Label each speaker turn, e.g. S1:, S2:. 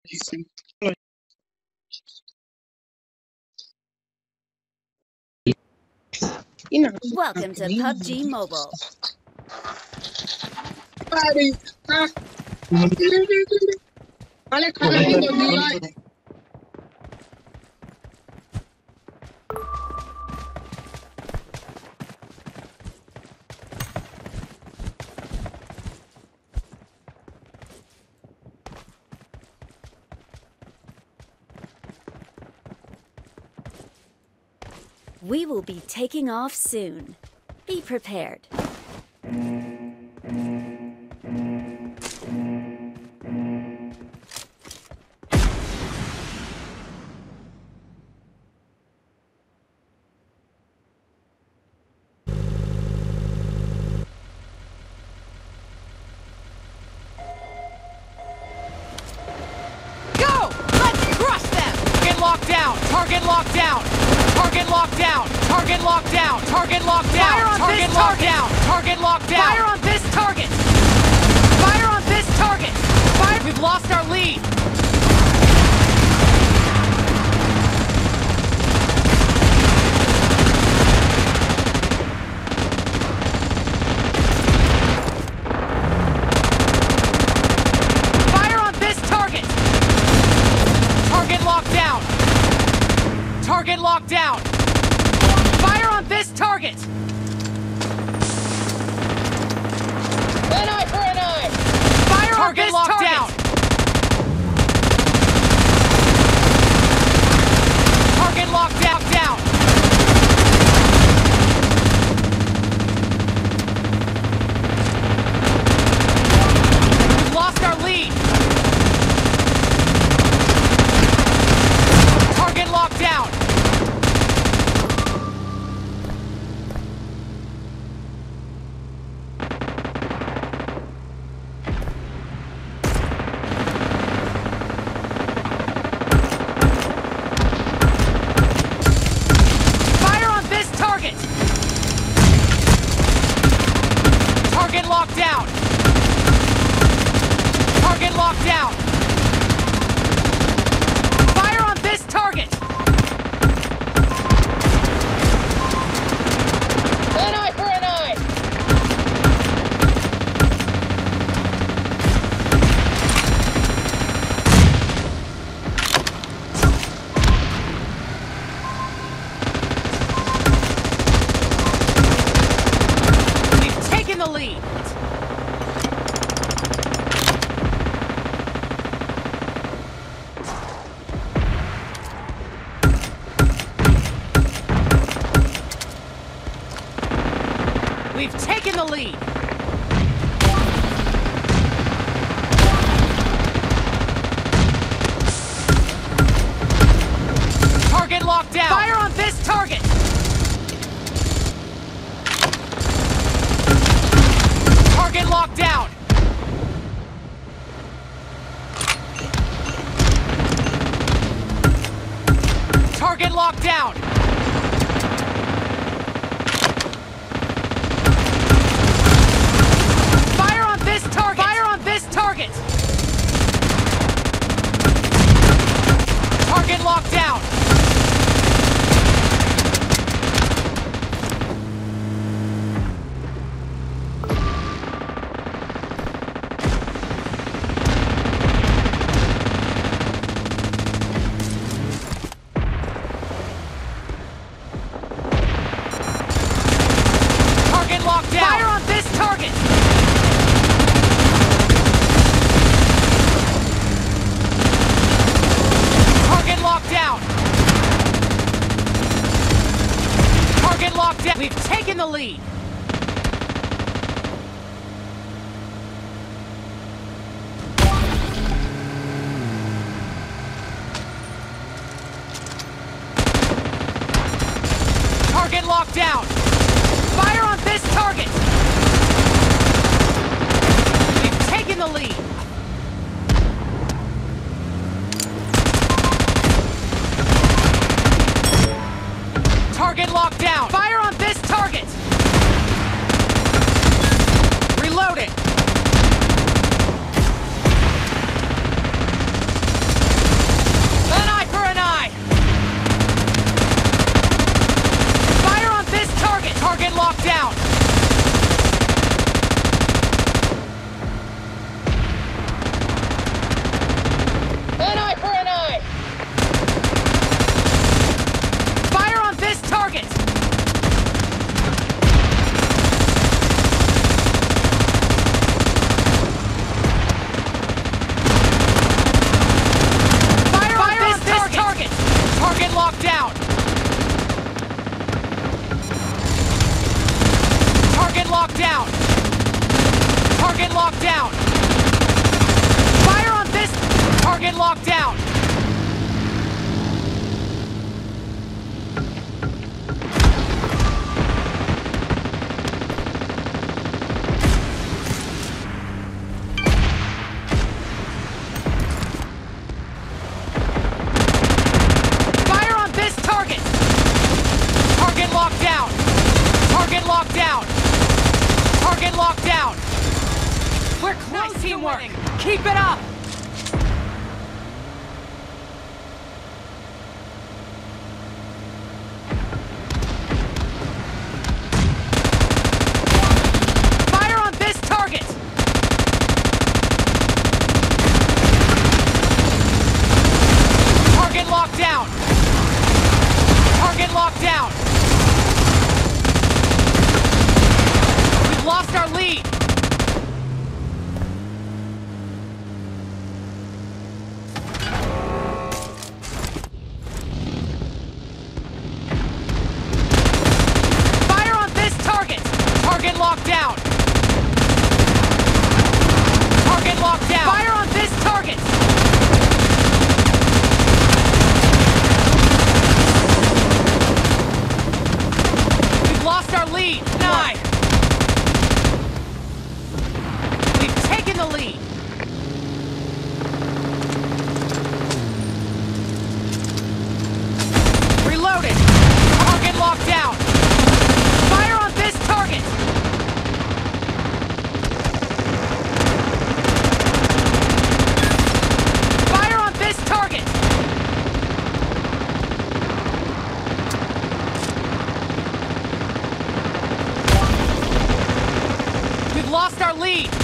S1: Welcome to PUBG Mobile. We will be taking off soon. Be prepared.
S2: Locked down! Target locked down! Target locked down! Target locked down! Target locked down! Target locked down! Target locked down! Fire on this target! Fire on this target! Fire! We've lost our lead! Fire on this target! Target locked down! Target locked down! Fire on this target!
S3: An eye for an eye!
S2: Fire on this target! Down. Target locked down! We've lost our lead! Target locked down! Fire on this target! Target locked down! Target locked down! Fire on this target!
S3: An eye for an eye!
S2: We've taken the lead! We've taken the lead! Target locked down! Fire on this target! Target locked down! Target locked down! Fire on this target! Fire on this target! Target locked down! Target locked down! Fire on this target! Target locked down! Target locked down! We've taken the lead! Target locked down! Fire on this target! We've taken the lead! Target locked down! Fire on this target! Reload it! locked down. Target locked down. Fire on this. Target locked down. Fire on this target. Target locked down. Target locked down. Target locked down. We're close, teamwork. Keep it up. Fire on this target. Target locked down. Target locked down. We've lost our lead. Fire on this target. Target locked down. Target locked down. Fire on this target. We've lost our lead. 9. We've taken the lead. Reloaded. Target locked down. Fire on this target. Fire on this target. We've lost our lead.